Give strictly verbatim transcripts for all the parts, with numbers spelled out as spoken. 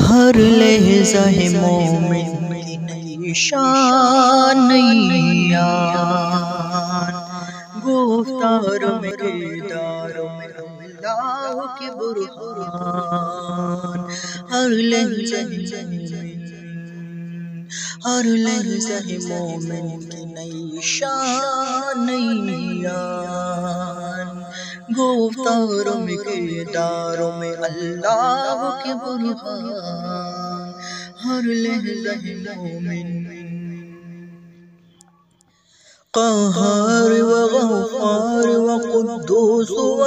ہر لحظہ ہے مومن کی نئی شان نئی آن، گفتار میں کرداروں میں اللہ کے برہان۔ ہر لحظہ مومن ہر لحظہ مومن کی نئی شان نئی آن، گفتاروں میں کرداروں میں اللہ کے برہان۔ ہر لحظہ مومن قہار و غفار و قدوس و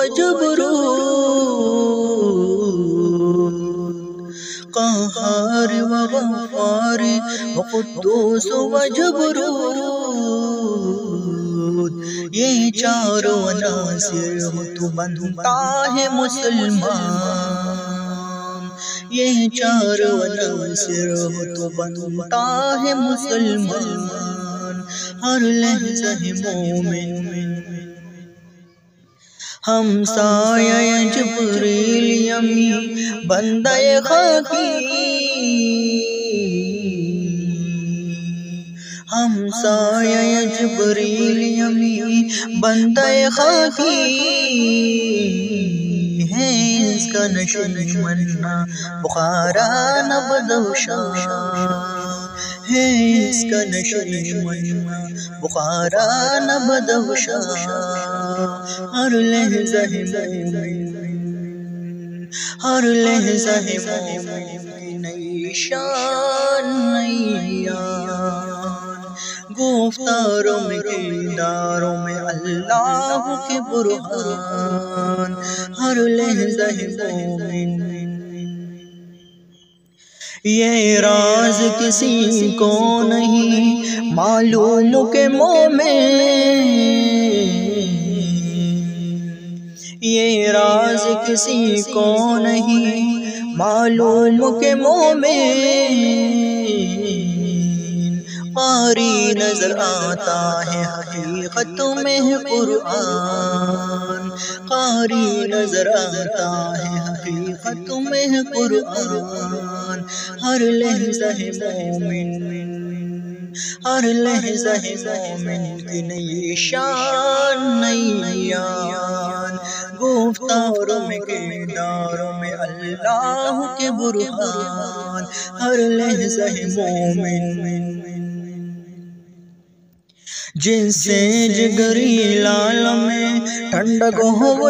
جبروت، قہار و غفار و قدوس و جبروت، یہ چاروں عناصر ہو تو بنتا ہے مسلمان، یہ چاروں عناصر ہو تو بنتا ہے مسلمان۔ ہر لحظہ مومن ہمسایہ جبریل یمی بندہ خاکی، ہمسایہ جبریل یمی بندہ خاکی، ہے اس کا نشیمن نہ بخارا نہ بدوشاں، ہے اس کا نشیمن نہ بخارا نہ بدوشاں۔ ہر لحظہ مومن ہر لحظہ مومن کی نئی شان نئی آن، گفتاروں میں کرداروں میں اللہ کے برہان۔ ہر لحظہ مومن یہ راز کسی کو نہیں معلوم کہ مومن، یہ راز کسی کو نہیں معلوم کہ مومن، قاری نظر آتا ہے حقیقت میں قرآن، قاری نظر آتا ہے حقیقت میں قرآن۔ ہر لحظہ مومن ہر لحظہ مومن کی نئی شان نئی آن، گفتاروں میں کرداروں میں اللہ کے برہان۔ ہر لحظہ مومن جن سے جگری لال میں ٹھنڈک ہو وہ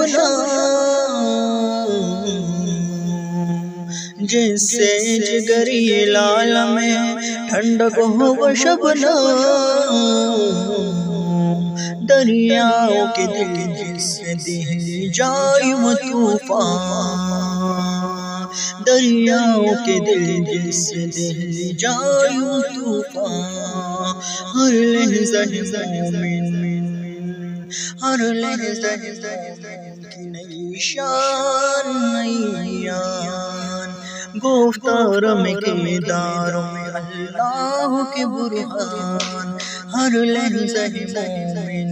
شبنم، جن سے جگری لال میں ٹھنڈک ہو وہ شبنم، دریاؤں کے دل جس سے دہلی جائے وہ طوفان، دریاؤں کے دل جس سے دہلی جائے وہ طوفان۔ ہر لحظہ مومن ہر لحظہ مومن کی نئی شان نئی آن، گفتاروں میں کرداروں میں اللہ کے برہان۔ ہر لحظہ مومن